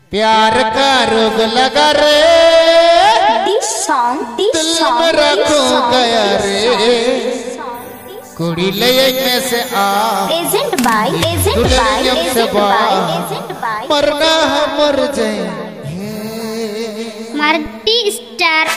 प्यार का रोग लगा रे, दिल में रखो गया रे, कुड़ी ले में से आ दुल्हन से मरना हम मर जाए मल्टी स्टार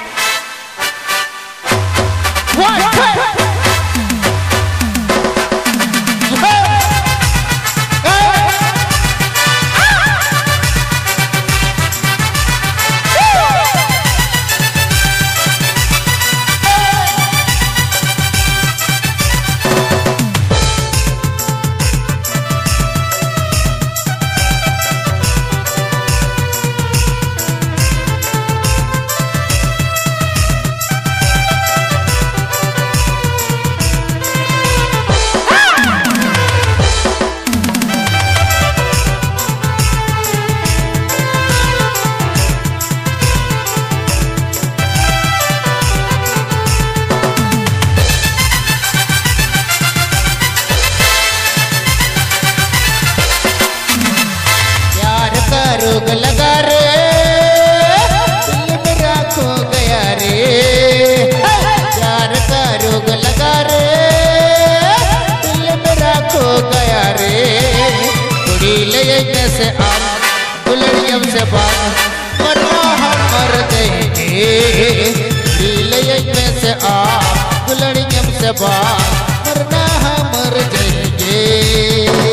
रोग लगा रे, दिल में रखो गया रे, प्यार का रोग लगा रे, दिल में रखो गया रे, कुड़ी ले से आ दुल्हन से बात मरना हम मर जाएंगे, कुड़ी ले से आ दुल्हन से बात मरना हम मर जाएंगे।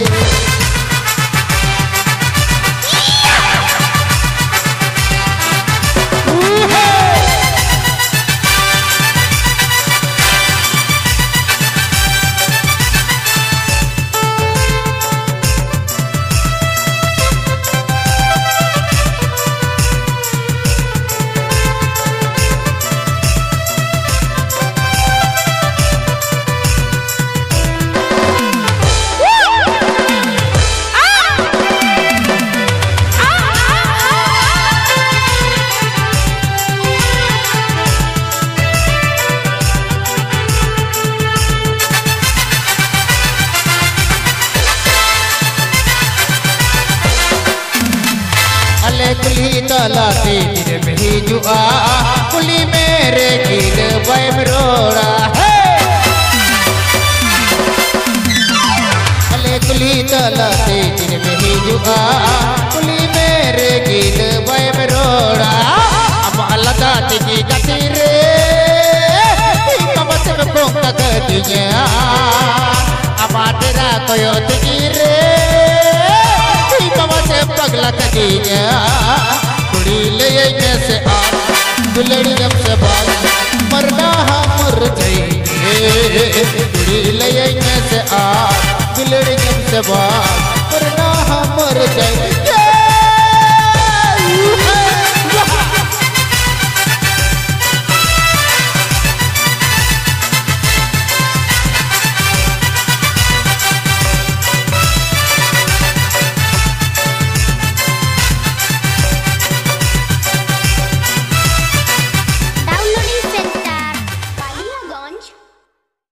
कुली तलाते दिन में ही जुआ, कुली मेरे गीत बैम रोड़ा है, अले कुली तलाते दिन में ही जुआ, कुली मेरे गीत बैम रोड़ा, अब अलगा तिकी गति रे, कमस में कोंका गतिया, अब तेरा कोयो तिकी रे, पगला कटिया, कुड़ी ले से आ दुल्हन से बात मरना हम मर जाएंगे, कुड़ी ले से आ दुल्हन से बात